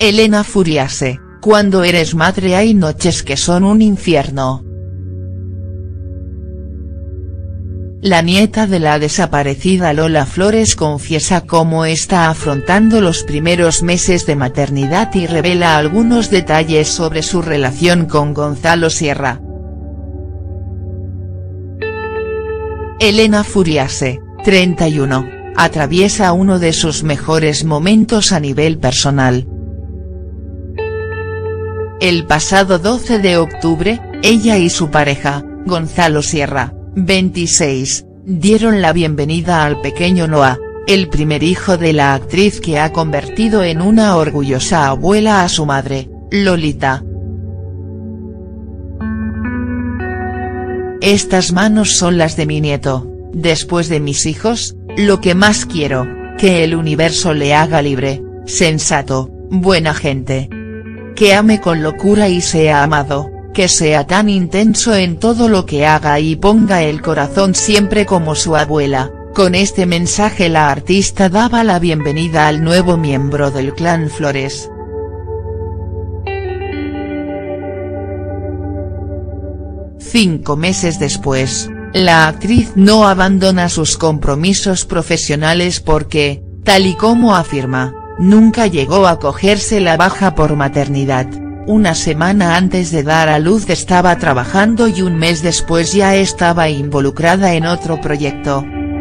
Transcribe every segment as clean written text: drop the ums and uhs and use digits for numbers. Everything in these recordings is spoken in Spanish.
Elena Furiase, cuando eres madre hay noches que son un infierno. La nieta de la desaparecida Lola Flores confiesa cómo está afrontando los primeros meses de maternidad y revela algunos detalles sobre su relación con Gonzalo Sierra. Elena Furiase, 31, atraviesa uno de sus mejores momentos a nivel personal. El pasado 12 de octubre, ella y su pareja, Gonzalo Sierra, 26, dieron la bienvenida al pequeño Noah, el primer hijo de la actriz que ha convertido en una orgullosa abuela a su madre, Lolita. Estas manos son las de mi nieto, después de mis hijos, lo que más quiero, que el universo le haga libre, sensato, buena gente. Que ame con locura y sea amado, que sea tan intenso en todo lo que haga y ponga el corazón siempre como su abuela. Con este mensaje la artista daba la bienvenida al nuevo miembro del clan Flores. Cinco meses después, la actriz no abandona sus compromisos profesionales porque, tal y como afirma, nunca llegó a cogerse la baja por maternidad. Una semana antes de dar a luz estaba trabajando y un mes después ya estaba involucrada en otro proyecto.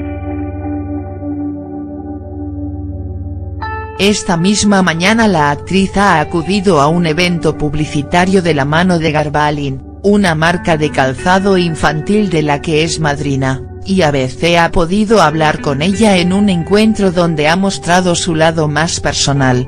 Esta misma mañana la actriz ha acudido a un evento publicitario de la mano de Garbalin, una marca de calzado infantil de la que es madrina, y ABC ha podido hablar con ella en un encuentro donde ha mostrado su lado más personal.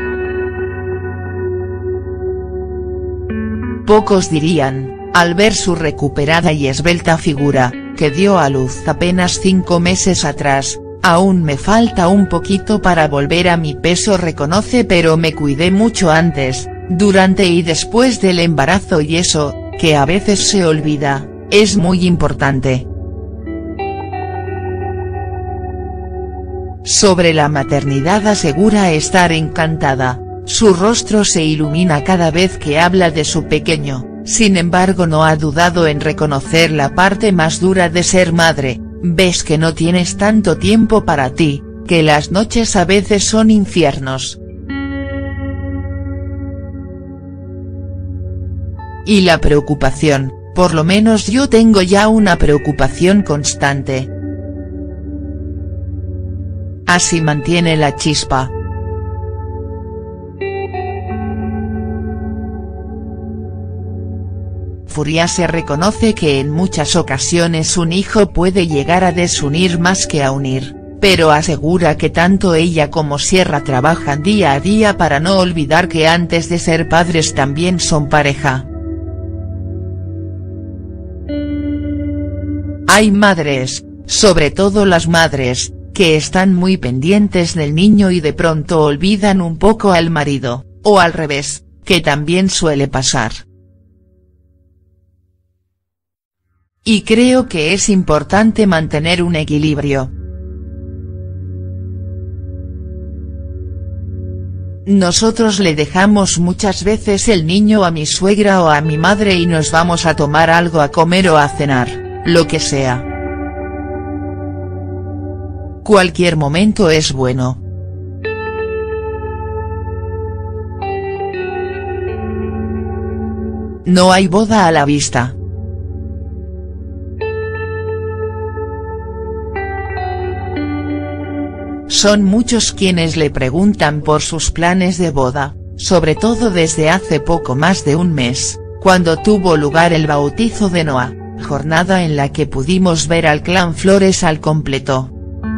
Pocos dirían, al ver su recuperada y esbelta figura, que dio a luz apenas 5 meses atrás, aún me falta un poquito para volver a mi peso, reconoce, pero me cuidé mucho antes, durante y después del embarazo y eso, que a veces se olvida, es muy importante. Sobre la maternidad asegura estar encantada, su rostro se ilumina cada vez que habla de su pequeño, sin embargo no ha dudado en reconocer la parte más dura de ser madre. Ves que no tienes tanto tiempo para ti, que las noches a veces son infiernos. Y la preocupación, por lo menos yo tengo ya una preocupación constante. Así mantiene la chispa. Furiase reconoce que en muchas ocasiones un hijo puede llegar a desunir más que a unir, pero asegura que tanto ella como Sierra trabajan día a día para no olvidar que antes de ser padres también son pareja. Hay madres, sobre todo las madres, que están muy pendientes del niño y de pronto olvidan un poco al marido, o al revés, que también suele pasar. Y creo que es importante mantener un equilibrio. Nosotros le dejamos muchas veces el niño a mi suegra o a mi madre y nos vamos a tomar algo, a comer o a cenar, lo que sea. Cualquier momento es bueno. No hay boda a la vista. Son muchos quienes le preguntan por sus planes de boda, sobre todo desde hace poco más de un mes, cuando tuvo lugar el bautizo de Noah, jornada en la que pudimos ver al clan Flores al completo.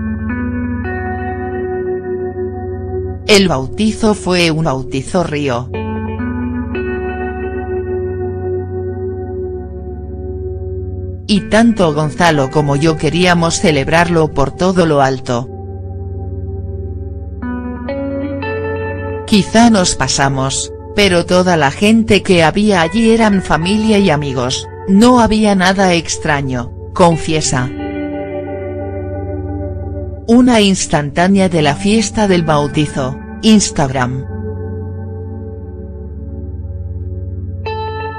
El bautizo fue un bautizo río. Y tanto Gonzalo como yo queríamos celebrarlo por todo lo alto. Quizá nos pasamos, pero toda la gente que había allí eran familia y amigos, no había nada extraño, confiesa. Una instantánea de la fiesta del bautizo, Instagram.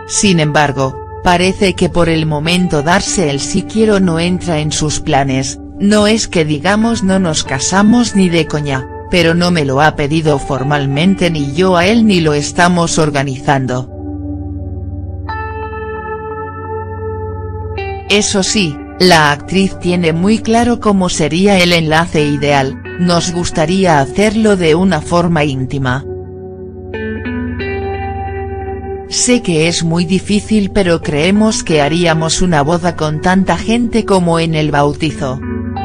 Sin embargo, parece que por el momento darse el sí quiero no entra en sus planes. No es que digamos no nos casamos ni de coña, pero no me lo ha pedido formalmente ni yo a él ni lo estamos organizando. Eso sí, la actriz tiene muy claro cómo sería el enlace ideal, nos gustaría hacerlo de una forma íntima. Sé que es muy difícil pero creemos que haríamos una boda con tanta gente como en el bautizo.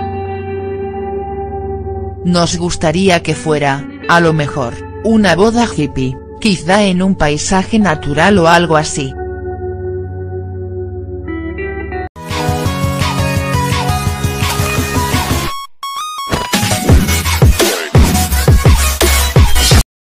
Nos gustaría que fuera, a lo mejor, una boda hippie, quizá en un paisaje natural o algo así.